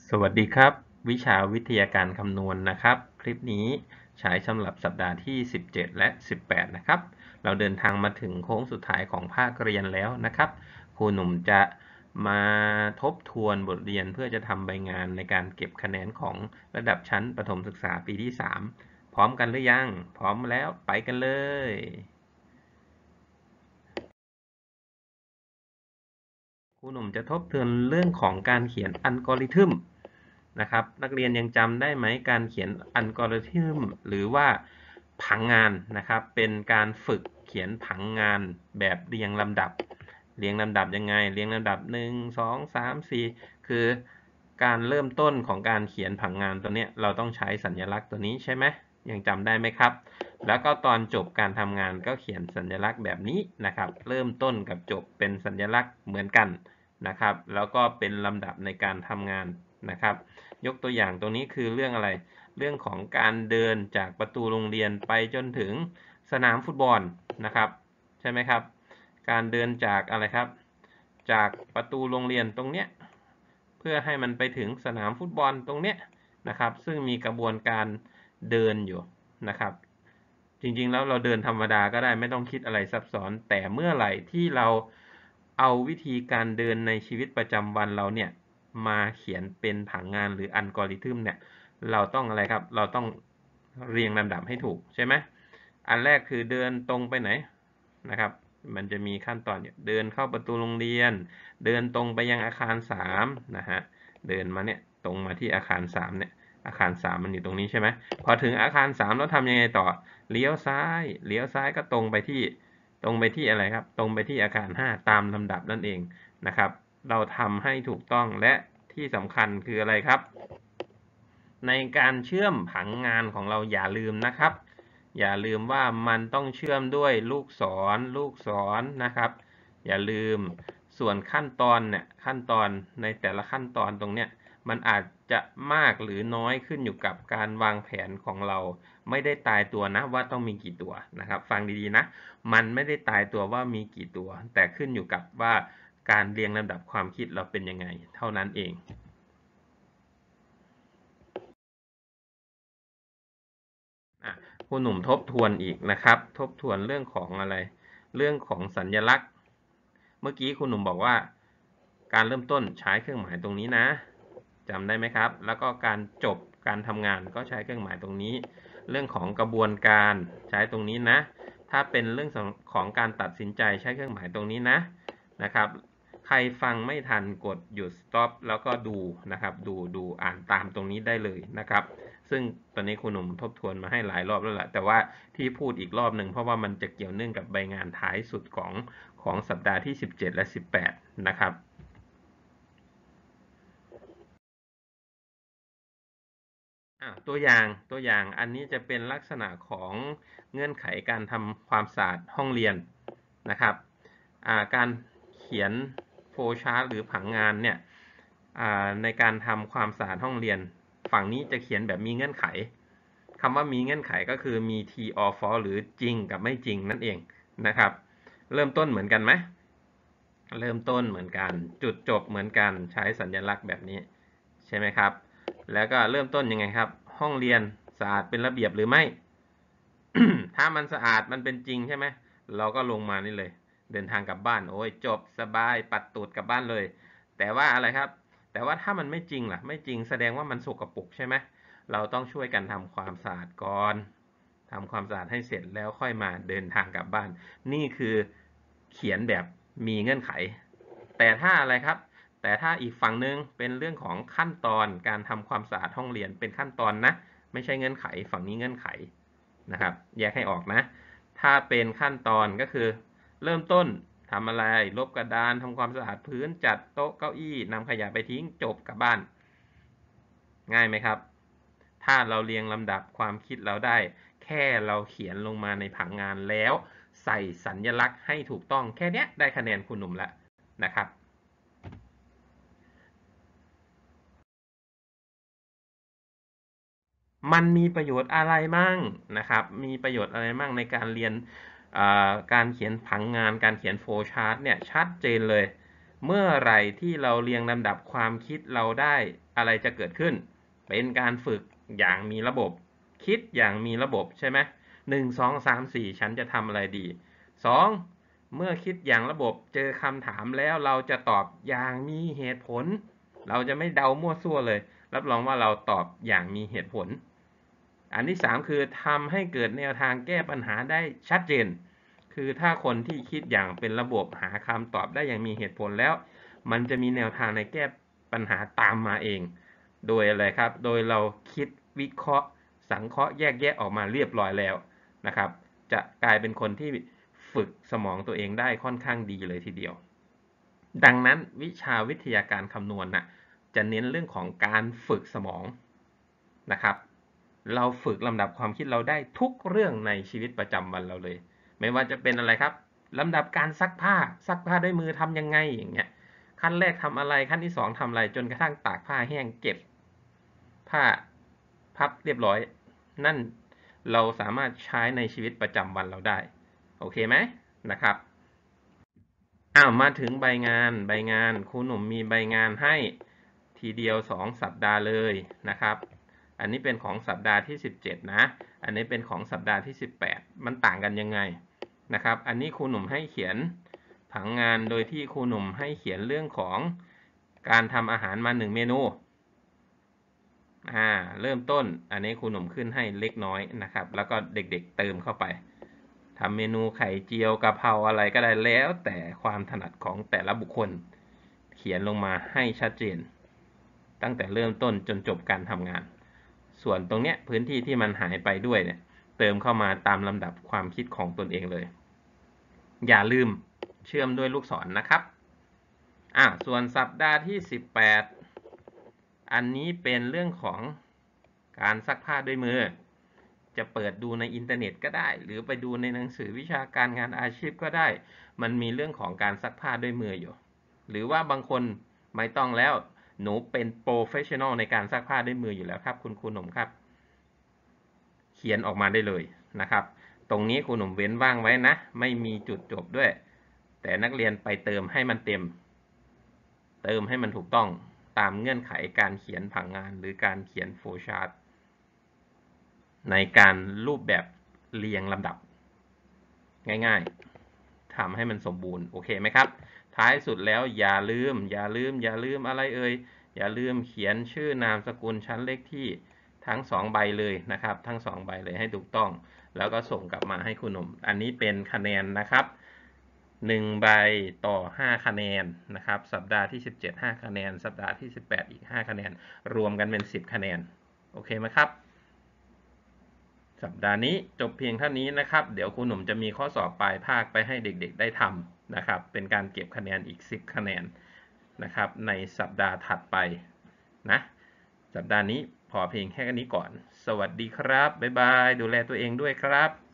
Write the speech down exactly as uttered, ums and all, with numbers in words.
สวัสดีครับวิชาวิทยาการคำนวณนะครับคลิปนี้ใช้สำหรับสัปดาห์ที่สิบเจ็ดและสิบแปดนะครับเราเดินทางมาถึงโค้งสุดท้ายของภาคเรียนแล้วนะครับครูหนุ่มจะมาทบทวนบทเรียนเพื่อจะทำใบงานในการเก็บคะแนนของระดับชั้นประถมศึกษาปีที่สามพร้อมกันหรือยังพร้อมแล้วไปกันเลยครูหนุ่มจะทบทวนเรื่องของการเขียนอัลกอริทึมนะครับนักเรียนยังจำได้ไหมการเขียนอัลกอริทึมหรือว่าผังงานนะครับเป็นการฝึกเขียนผังงานแบบเรียงลำดับเรียงลำดับยังไงเรียงลำดับหนึ่ง สอง สาม สี่คือการเริ่มต้นของการเขียนผังงานตัวนี้เราต้องใช้สัญลักษณ์ตัวนี้ใช่ไหมยังจำได้ไหมครับแล้วก็ตอนจบการทำงานก็เขียนสัญลักษณ์แบบนี้นะครับเริ่มต้นกับจบเป็นสัญลักษณ์เหมือนกันนะครับแล้วก็เป็นลำดับในการทำงานนะครับยกตัวอย่างตรงนี้คือเรื่องอะไรเรื่องของการเดินจากประตูโรงเรียนไปจนถึงสนามฟุตบอลนะครับใช่ไหมครับการเดินจากอะไรครับจากประตูโรงเรียนตรงเนี้ยเพื่อให้มันไปถึงสนามฟุตบอลตรงเนี้ยนะครับซึ่งมีกระบวนการเดินอยู่นะครับจริงๆแล้วเราเดินธรรมดาก็ได้ไม่ต้องคิดอะไรซับซ้อนแต่เมื่อไหร่ที่เราเอาวิธีการเดินในชีวิตประจำวันเราเนี่ยมาเขียนเป็นผังงานหรืออัลกอริทึมเนี่ยเราต้องอะไรครับเราต้องเรียงลำดับให้ถูกใช่ไหมอันแรกคือเดินตรงไปไหนนะครับมันจะมีขั้นตอนเนี่ยเดินเข้าประตูโรงเรียนเดินตรงไปยังอาคารสามนะฮะเดินมาเนี่ยตรงมาที่อาคารสามเนี่ยอาคารสามมันอยู่ตรงนี้ใช่ไหมพอถึงอาคารสามแล้วทำยังไงต่อเลี้ยวซ้ายเลี้ยวซ้ายก็ตรงไปที่ตรงไปที่อะไรครับตรงไปที่อาคารห้าตามลำดับนั่นเองนะครับเราทำให้ถูกต้องและที่สำคัญคืออะไรครับในการเชื่อมผังงานของเราอย่าลืมนะครับอย่าลืมว่ามันต้องเชื่อมด้วยลูกศรลูกศรนะครับอย่าลืมส่วนขั้นตอนเนี่ยขั้นตอนในแต่ละขั้นตอนตรงเนี้ยมันอาจจะมากหรือน้อยขึ้นอยู่กับการวางแผนของเราไม่ได้ตายตัวนะว่าต้องมีกี่ตัวนะครับฟังดีๆนะมันไม่ได้ตายตัวว่ามีกี่ตัวแต่ขึ้นอยู่กับว่าการเรียงลำดับความคิดเราเป็นยังไงเท่านั้นเองครูหนุ่มทบทวนอีกนะครับทบทวนเรื่องของอะไรเรื่องของสัญลักษณ์เมื่อกี้ครูหนุ่มบอกว่าการเริ่มต้นใช้เครื่องหมายตรงนี้นะจำได้ไหมครับแล้วก็การจบการทำงานก็ใช้เครื่องหมายตรงนี้เรื่องของกระบวนการใช้ตรงนี้นะถ้าเป็นเรื่องของการตัดสินใจใช้เครื่องหมายตรงนี้นะนะครับใครฟังไม่ทันกดหยุด stop แล้วก็ดูนะครับดูดูอ่านตามตรงนี้ได้เลยนะครับซึ่งตอนนี้ครูหนุ่มทบทวนมาให้หลายรอบแล้วแหละแต่ว่าที่พูดอีกรอบหนึ่งเพราะว่ามันจะเกี่ยวเนื่องกับใบงานท้ายสุดของของสัปดาห์ที่สิบเจ็ดและสิบแปดนะครับตัวอย่างตัวอย่างอันนี้จะเป็นลักษณะของเงื่อนไขการทำความสะอาดห้องเรียนนะครับการเขียนโฟล์ชาร์ตหรือผังงานเนี่ยในการทำความสะอาดห้องเรียนฝั่งนี้จะเขียนแบบมีเงื่อนไขคำว่ามีเงื่อนไขก็คือมี true or false หรือจริงกับไม่จริงนั่นเองนะครับเริ่มต้นเหมือนกันไหมเริ่มต้นเหมือนกันจุดจบเหมือนกันใช้สัญลักษณ์แบบนี้ใช่ไหมครับแล้วก็เริ่มต้นยังไงครับห้องเรียนสะอาดเป็นระเบียบหรือไม่ ถ้ามันสะอาดมันเป็นจริงใช่ไหมเราก็ลงมานี่เลยเดินทางกลับบ้านโอ้ยจบสบายปัดตูดกลับบ้านเลยแต่ว่าอะไรครับแต่ว่าถ้ามันไม่จริงล่ะไม่จริงแสดงว่ามันสกปรกใช่ไหมเราต้องช่วยกันทำความสะอาดก่อนทำความสะอาดให้เสร็จแล้วค่อยมาเดินทางกลับบ้านนี่คือเขียนแบบมีเงื่อนไขแต่ถ้าอะไรครับแต่ถ้าอีกฝั่งนึงเป็นเรื่องของขั้นตอนการทำความสะอาดห้องเรียนเป็นขั้นตอนนะไม่ใช่เงื่อนไขฝั่งนี้เงื่อนไขนะครับแยกให้ออกนะถ้าเป็นขั้นตอนก็คือเริ่มต้นทำอะไรลบกระดานทำความสะอาดพื้นจัดโต๊ะเก้าอี้นำขยะไปทิ้งจบกลับบ้านง่ายไหมครับถ้าเราเรียงลำดับความคิดเราได้แค่เราเขียนลงมาในผังงานแล้วใส่สัญลักษณ์ให้ถูกต้องแค่นี้ได้คะแนนคุณหนุ่มแล้วนะครับมันมีประโยชน์อะไรมั่งนะครับมีประโยชน์อะไรมั่งในการเรียนการเขียนผังงานการเขียนโฟล์ชาร์ตเนี่ยชัดเจนเลยเมื่อไหร่ที่เราเรียงลำดับความคิดเราได้อะไรจะเกิดขึ้นเป็นการฝึกอย่างมีระบบคิดอย่างมีระบบใช่ไหมหนึ่งสองสามสี่ฉันจะทำอะไรดีสองเมื่อคิดอย่างระบบเจอคำถามแล้วเราจะตอบอย่างมีเหตุผลเราจะไม่เดามั่วซั่วเลยรับรองว่าเราตอบอย่างมีเหตุผลอันที่สามคือทำให้เกิดแนวทางแก้ปัญหาได้ชัดเจนคือถ้าคนที่คิดอย่างเป็นระบบหาคำตอบได้อย่างมีเหตุผลแล้วมันจะมีแนวทางในแก้ปัญหาตามมาเองโดยอะไรครับโดยเราคิดวิเคราะห์สังเคราะห์แยกแยะออกมาเรียบร้อยแล้วนะครับจะกลายเป็นคนที่ฝึกสมองตัวเองได้ค่อนข้างดีเลยทีเดียวดังนั้นวิชาวิทยาการคำนวณน่ะจะเน้นเรื่องของการฝึกสมองนะครับเราฝึกลำดับความคิดเราได้ทุกเรื่องในชีวิตประจำวันเราเลยไม่ว่าจะเป็นอะไรครับลำดับการซักผ้าซักผ้าด้วยมือทำยังไงอย่างเงี้ยขั้นแรกทำอะไรขั้นที่สองทำอะไรจนกระทั่งตากผ้าแห้งเก็บผ้าพับเรียบร้อยนั่นเราสามารถใช้ในชีวิตประจำวันเราได้โอเคไหมนะครับอ้าวมาถึงใบงานใบงานครูหนุ่มมีใบงานให้ทีเดียวสองสัปดาห์เลยนะครับอันนี้เป็นของสัปดาห์ที่สิบเจ็ดนะอันนี้เป็นของสัปดาห์ที่สิบแปดมันต่างกันยังไงนะครับอันนี้ครูหนุ่มให้เขียนผังงานโดยที่ครูหนุ่มให้เขียนเรื่องของการทำอาหารมาหนึ่งเมนูอ่าเริ่มต้นอันนี้ครูหนุ่มขึ้นให้เล็กน้อยนะครับแล้วก็เด็กๆเติมเข้าไปทำเมนูไข่เจียวกะเพราอะไรก็ได้แล้วแต่ความถนัดของแต่ละบุคคลเขียนลงมาให้ชัดเจนตั้งแต่เริ่มต้นจนจบการทำงานส่วนตรงเนี้ยพื้นที่ที่มันหายไปด้วยเนี่ยเติมเข้ามาตามลำดับความคิดของตนเองเลยอย่าลืมเชื่อมด้วยลูกศร นะครับอ่ะส่วนสัปดาห์ที่สิบแปดอันนี้เป็นเรื่องของการซักผ้าด้วยมือจะเปิดดูในอินเทอร์เน็ตก็ได้หรือไปดูในหนังสือวิชาการงานอาชีพก็ได้มันมีเรื่องของการซักผ้าด้วยมืออยู่หรือว่าบางคนไม่ต้องแล้วหนูเป็นโปรเฟชชั่นอลในการซักผ้าด้วยมืออยู่แล้วครับคุณครูหนุ่มครับเขียนออกมาได้เลยนะครับตรงนี้ครูหนุ่มเว้นว่างไว้นะไม่มีจุดจบด้วยแต่นักเรียนไปเติมให้มันเต็มเติมให้มันถูกต้องตามเงื่อนไขการเขียนผังงานหรือการเขียนโฟล์ชาร์ตในการรูปแบบเรียงลำดับง่ายๆทำให้มันสมบูรณ์โอเคไหมครับท้ายสุดแล้วอย่าลืมอย่าลืมอย่าลืมอะไรเอ่ยอย่าลืมเขียนชื่อนามสกุลชั้นเลขที่ทั้งสองใบเลยนะครับทั้งสองใบเลยให้ถูกต้องแล้วก็ส่งกลับมาให้คุณหนุ่มอันนี้เป็นคะแนนนะครับหนึ่งใบต่อห้าคะแนนนะครับสัปดาห์ที่สิบเจ็ด ห้าคะแนนสัปดาห์ที่สิบแปดอีกห้าคะแนนรวมกันเป็นสิบคะแนนโอเคไหมครับสัปดาห์นี้จบเพียงเท่านี้นะครับเดี๋ยวครูหนุ่มจะมีข้อสอบปลายภาคไปให้เด็กๆได้ทำนะครับเป็นการเก็บคะแนนอีกสิบคะแนนนะครับในสัปดาห์ถัดไปนะสัปดาห์นี้พอเพียงแค่นี้ก่อนสวัสดีครับบ๊ายบายดูแลตัวเองด้วยครับ